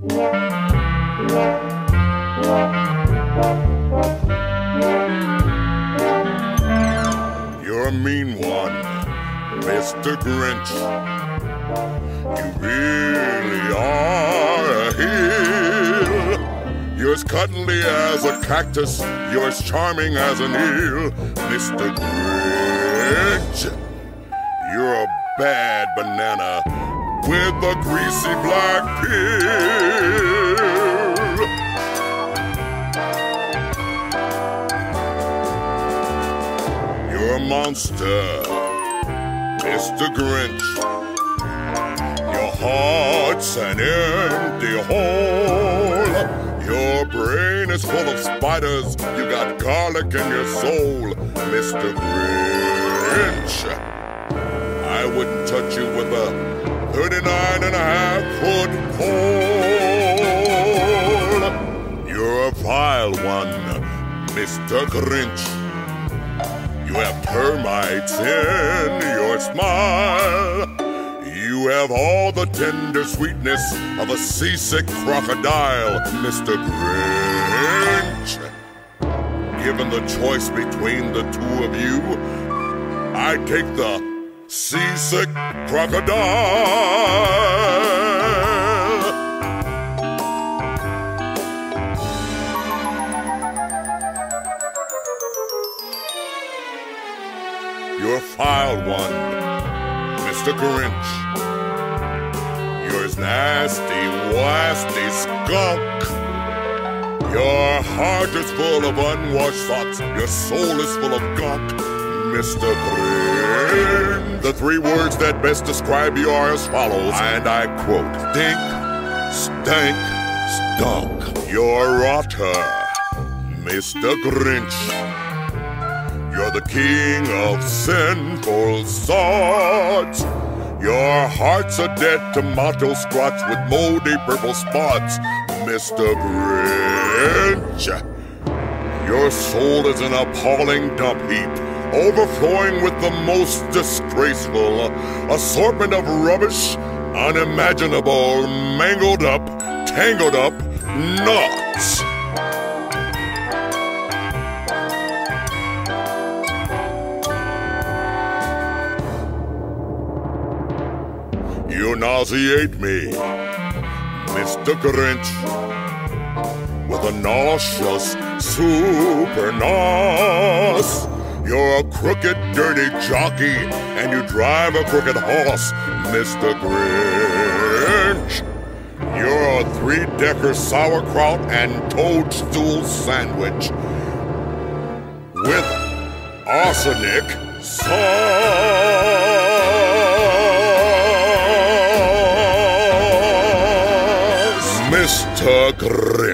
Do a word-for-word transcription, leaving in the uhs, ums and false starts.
You're a mean one, Mister Grinch. You really are a heel. You're as cuddly as a cactus. You're as charming as an eel, Mister Grinch. You're a bad banana with a greasy black peel. You're a monster, Mister Grinch. Your heart's an empty hole. Your brain is full of spiders. You got garlic in your soul, Mister Grinch. I wouldn't touch you with a thirty-nine and a half foot pole. You're a vile one, Mister Grinch. You have termites in your smile. You have all the tender sweetness of a seasick crocodile, Mister Grinch. Given the choice between the two of you, I'd take the seasick crocodile. You're a foul one, Mister Grinch. You're as nasty, wasty skunk. Your heart is full of unwashed thoughts. Your soul is full of gunk, Mister Grinch. The three words that best describe you are as follows, and I quote: stink, stank, stunk. You're rotter, Mister Grinch. You're the king of sinful thoughts. Your heart's a dead tomato squash with moldy purple spots, Mister Grinch. Your soul is an appalling dump heap, overflowing with the most disgraceful assortment of rubbish, unimaginable, mangled up, tangled up knots. You nauseate me, Mister Grinch, with a nauseous super nos. You're a crooked, dirty jockey, and you drive a crooked horse, Mister Grinch. You're a three-decker sauerkraut and toadstool sandwich with arsenic sauce. Mister Grinch.